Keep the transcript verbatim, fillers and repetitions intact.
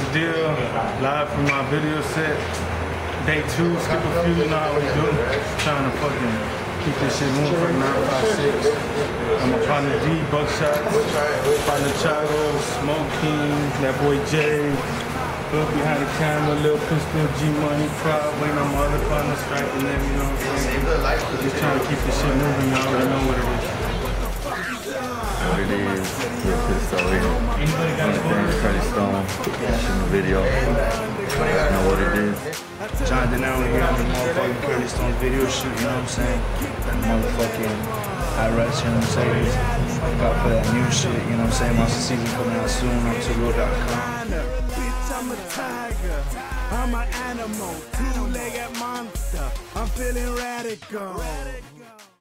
deal, live from my video set. Day two, skip a few, you know how we do. Trying to fucking keep this shit moving for nine five six. I'm a partner D, Buckshot, partner Chago, Smoke King, that boy Jay. Look behind the camera, Lil Pistol, G-Money, Prop, waiting on my other partner, striking them, you know what I'm saying? Just trying to keep this shit moving, y'all already know what it is. What it is, Lil Pistol here. Anybody got a Understand Freddie Stone, shooting the video. You know what it is. Johnny Dinero here on the motherfucking Curly Stone video shoot, you know what I'm saying? Motherfucking high res, you know what I'm saying? Got for that new shit, you know what I'm saying? Monster season coming out soon on to road dot com. I'm a tiger, I'm an animal, two-legged monster, I'm feeling radical.